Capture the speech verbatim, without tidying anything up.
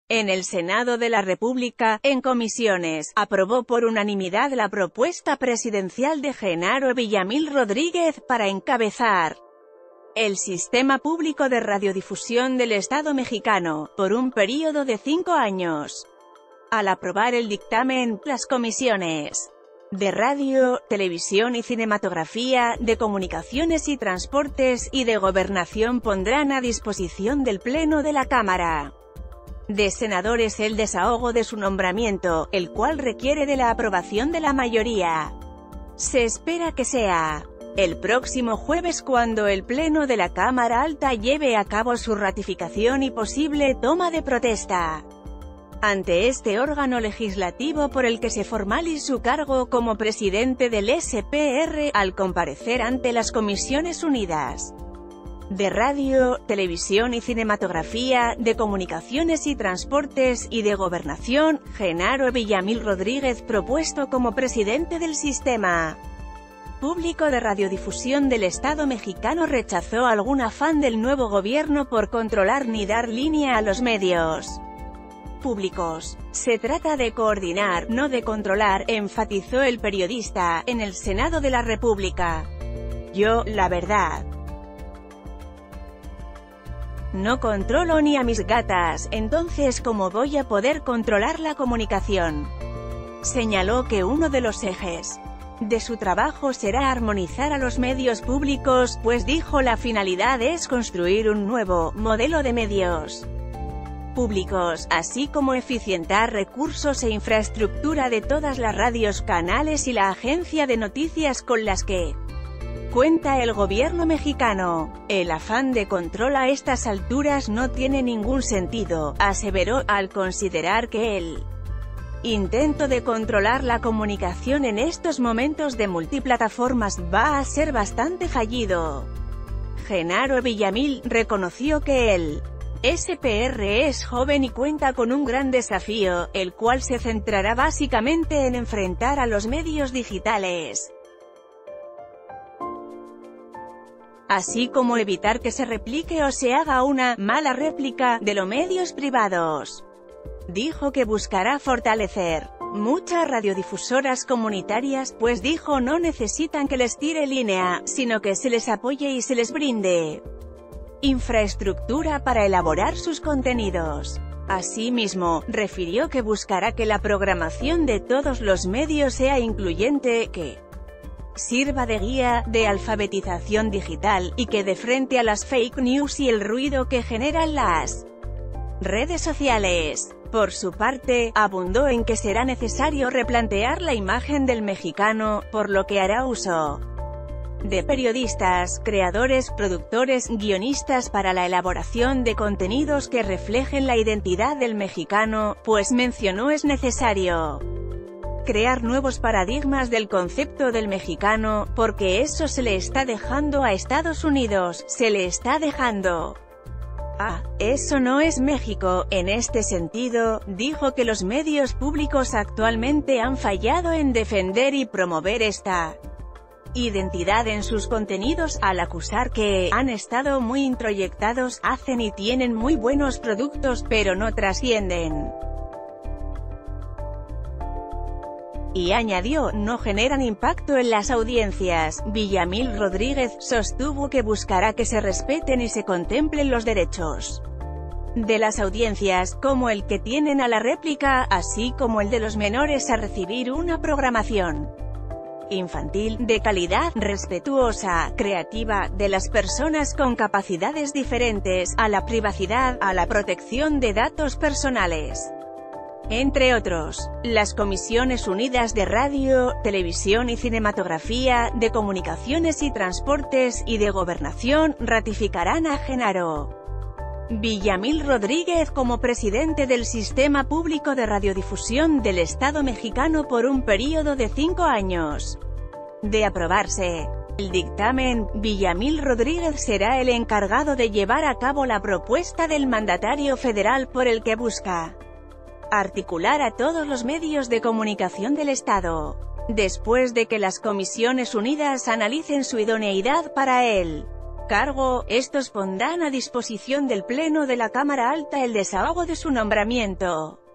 En el Senado de la República, en comisiones, aprobó por unanimidad la propuesta presidencial de Genaro Villamil Rodríguez para encabezar el sistema público de radiodifusión del Estado mexicano, por un período de cinco años. Al aprobar el dictamen, las comisiones de Radio, Televisión y Cinematografía, de Comunicaciones y Transportes, y de Gobernación pondrán a disposición del Pleno de la Cámara de Senadores el desahogo de su nombramiento, el cual requiere de la aprobación de la mayoría. Se espera que sea el próximo jueves cuando el Pleno de la Cámara Alta lleve a cabo su ratificación y posible toma de protesta ante este órgano legislativo por el que se formaliza su cargo como presidente del S P R, al comparecer ante las Comisiones Unidas de Radio, Televisión y Cinematografía, de Comunicaciones y Transportes, y de Gobernación. Genaro Villamil Rodríguez, propuesto como presidente del Sistema Público de Radiodifusión del Estado mexicano, rechazó algún afán del nuevo gobierno por controlar ni dar línea a los medios públicos. Se trata de coordinar, no de controlar, enfatizó el periodista, en el Senado de la República. Yo, la verdad, no controlo ni a mis gatas, entonces ¿cómo voy a poder controlar la comunicación? Señaló que uno de los ejes de su trabajo será armonizar a los medios públicos, pues dijo la finalidad es construir un nuevo modelo de medios públicos, así como eficientar recursos e infraestructura de todas las radios, canales y la agencia de noticias con las que cuenta el gobierno mexicano. El afán de control a estas alturas no tiene ningún sentido, aseveró, al considerar que el intento de controlar la comunicación en estos momentos de multiplataformas va a ser bastante fallido. Genaro Villamil reconoció que el S P R es joven y cuenta con un gran desafío, el cual se centrará básicamente en enfrentar a los medios digitales, así como evitar que se replique o se haga una mala réplica de los medios privados. Dijo que buscará fortalecer muchas radiodifusoras comunitarias, pues dijo no necesitan que les tire línea, sino que se les apoye y se les brinde infraestructura para elaborar sus contenidos. Asimismo, refirió que buscará que la programación de todos los medios sea incluyente, que sirva de guía, de alfabetización digital, y que dé frente a las fake news y el ruido que generan las redes sociales. Por su parte, abundó en que será necesario replantear la imagen del mexicano, por lo que hará uso de periodistas, creadores, productores, guionistas para la elaboración de contenidos que reflejen la identidad del mexicano, pues mencionó es necesario crear nuevos paradigmas del concepto del mexicano, porque eso se le está dejando a Estados Unidos, se le está dejando Ah, eso no es México. En este sentido, dijo que los medios públicos actualmente han fallado en defender y promover esta identidad en sus contenidos, al acusar que han estado muy introyectados, hacen y tienen muy buenos productos, pero no trascienden. Y añadió, no generan impacto en las audiencias. Villamil Rodríguez sostuvo que buscará que se respeten y se contemplen los derechos de las audiencias, como el que tienen a la réplica, así como el de los menores a recibir una programación infantil, de calidad, respetuosa, creativa, de las personas con capacidades diferentes, a la privacidad, a la protección de datos personales, entre otros. Las Comisiones Unidas de Radio, Televisión y Cinematografía, de Comunicaciones y Transportes, y de Gobernación, ratificarán a Genaro Villamil Rodríguez como presidente del Sistema Público de Radiodifusión del Estado mexicano por un período de cinco años. De aprobarse el dictamen, Villamil Rodríguez será el encargado de llevar a cabo la propuesta del mandatario federal por el que busca articular a todos los medios de comunicación del Estado, después de que las Comisiones Unidas analicen su idoneidad para el cargo, estos pondrán a disposición del Pleno de la Cámara Alta el desahogo de su nombramiento.